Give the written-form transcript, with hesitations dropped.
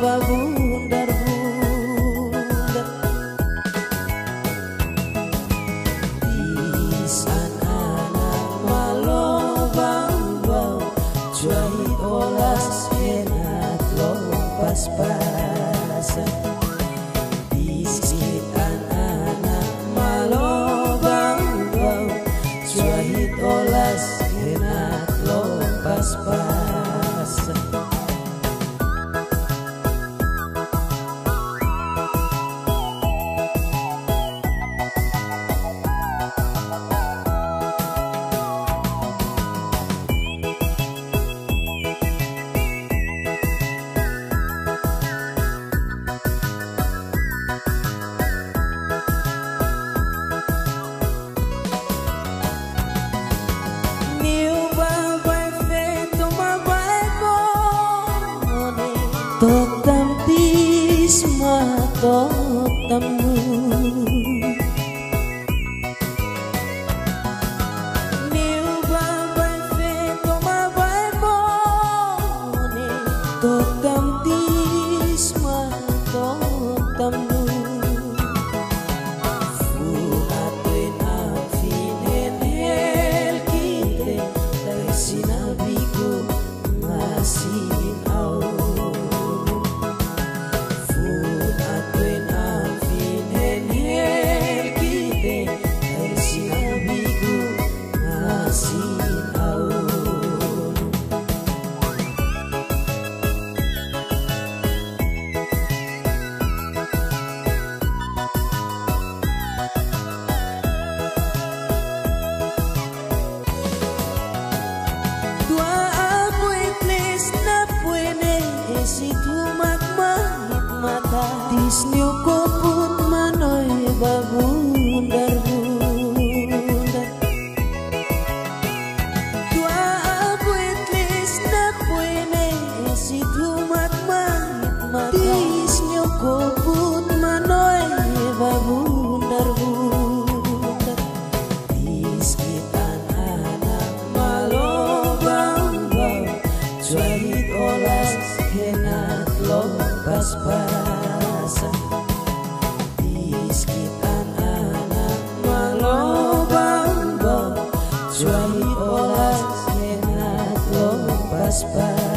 babundar-bundar di sana malo bau-bau cuai olas enak lompas-pasan di sekitar anak malo bau-bau cuai olas enak lompas-pasan. Totam tisma totammu Niu babai feto mabai bone Totam tisma totammu Fuatuen afinen hel kite Dari sinabiku masih au si tumak mahit mata Tisnyo ko pun manoy babundar-bundar Tua abuetlis na puene si tumak mahit mata Tisnyo ko pun manoy babundar-bundar Tis kita anak malobang-bang Cuarit olas enak lompas-pasan di sekitar anak malobang-bang cuai olas enak lompas-pasan.